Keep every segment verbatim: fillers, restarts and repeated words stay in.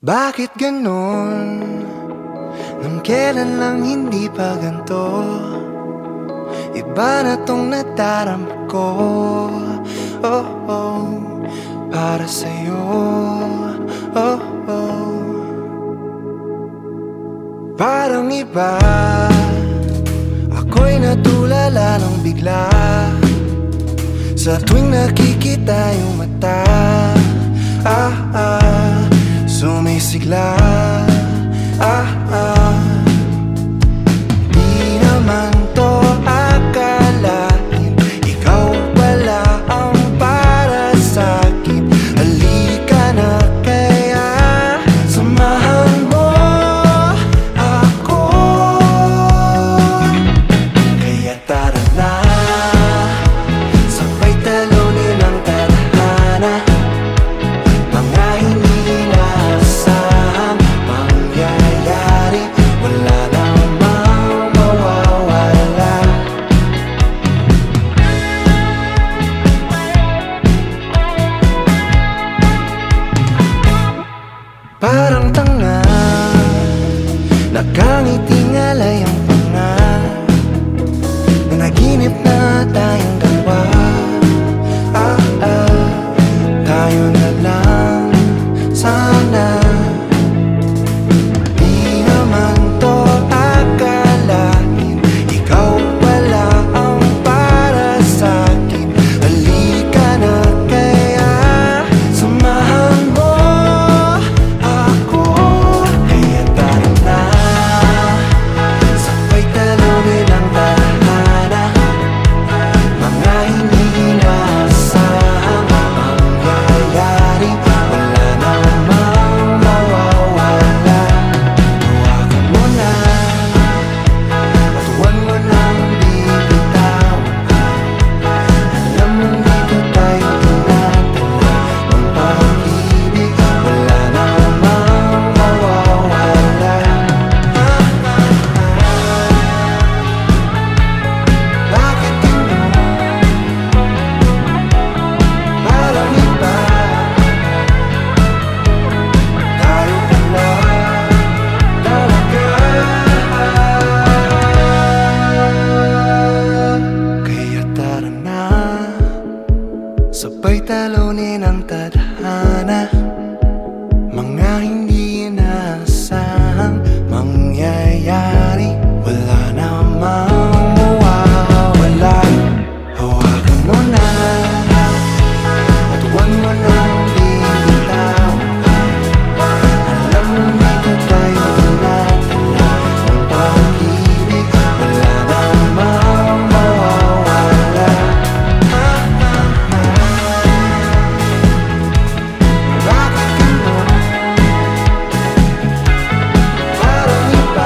Bakit ganon? Nung kailan lang hindi pa ganto? Iba na tong nadarama ko. Oh, oh, para sa'yo. Oh, oh. Parang iba, ako'y natulala ng bigla sa tuwing nakikita yung mata. Ah, ah, sumisigla. Ah, ah. Di naman to akalain, ikaw pala ang para sa'kin. Halika na kaya, samahan mo ako. Kaya tara na, sabay talunin ang tadhana. Mga hindi inaasahang mangyayari, wala namang mawawala. Parang tanga, nakangiting alay ang panga. Nanaginip na tayong dalawa. Ah, ah, tayo na lang sana. Di naman to akalain, ikaw pala ang para sa'kin. Halika na kaya, samahan mo ako. Kaya tara na, sabay talunin ang tadhana. Mga hindi inaasahang mangyayari, wala namang mawawala. Hawakan mo na, at huwag mo nang bibitawan. Alam mo dito tayo tinatala ng pag-ibig, wala namang mawawala. Bakit ganon? Parang iba, tayo pala talaga. Kaya tara na, sabay talunin ang tadhana. Mga hindi inaasahang mangyayari, wala namang mawawala. Hawakan mo na, at huwag mo nang bibitawan. Alam mo dito tayo tinatala ng pag-ibig, wala namang mawawala. Ah, ah, ah. Bakit ganon? Parang iba,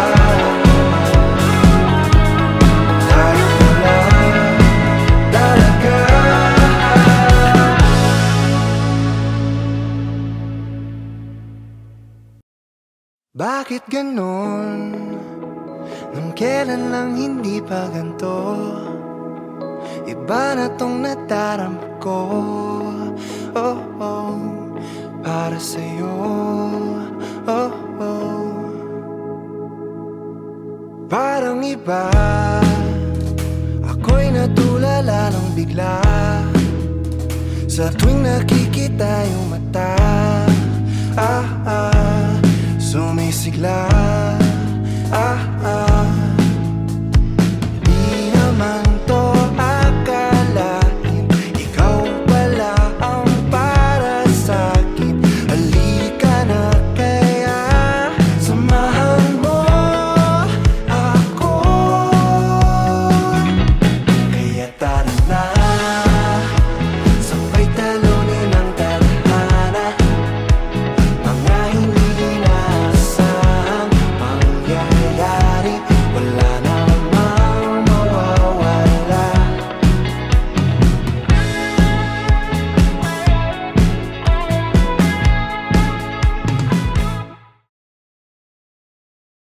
tayo pala talaga. Bakit ganon? Nung kailan lang hindi pa ganto? Iba na tong nadarama ko. Oh, oh, para sa'yo. Oh, oh. Parang iba, ako'y natulala ng bigla sa tuwing nakikita